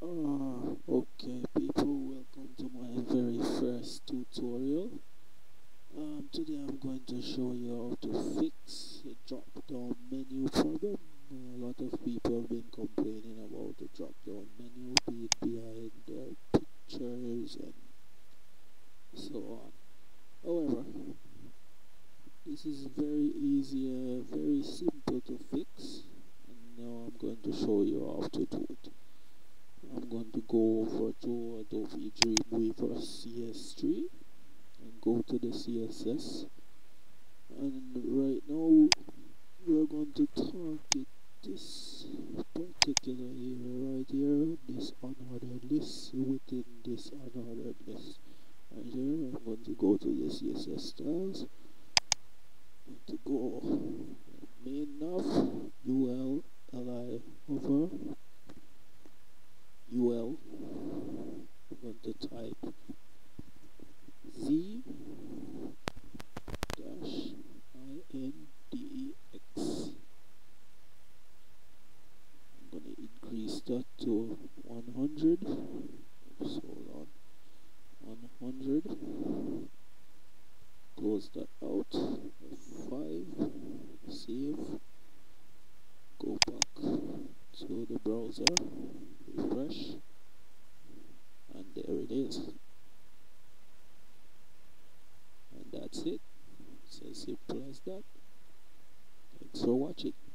Okay people, welcome to my very first tutorial. Today I'm going to show you how to fix a drop down menu problem. A lot of people have been complaining about the drop down menu being behind their pictures and so on. However, this is very easy, very simple to fix, and now I'm going to show you how to do it. I'm going to go over to Adobe Dreamweaver CS3 and go to the CSS, and right now we're going to target this particular area right here, this unordered list within this unordered list right here. I'm going to go to the CSS styles, I'm going to go main nav ul li over ul. I'm going to type z dash index. I'm going to increase that to 100. Oops, hold on. 100. Close that out. F5. Save. Go back to the browser. Refresh. And there it is. And that's it. It's as simple as that. Thanks for watching.